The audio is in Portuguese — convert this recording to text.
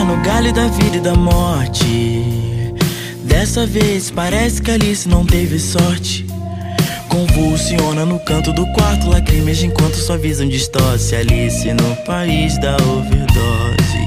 no galho da vida e da morte. Dessa vez parece que Alice não teve sorte. Convulsiona no canto do quarto, lacrimeja enquanto sua visão distorce. Alice no país da overdose.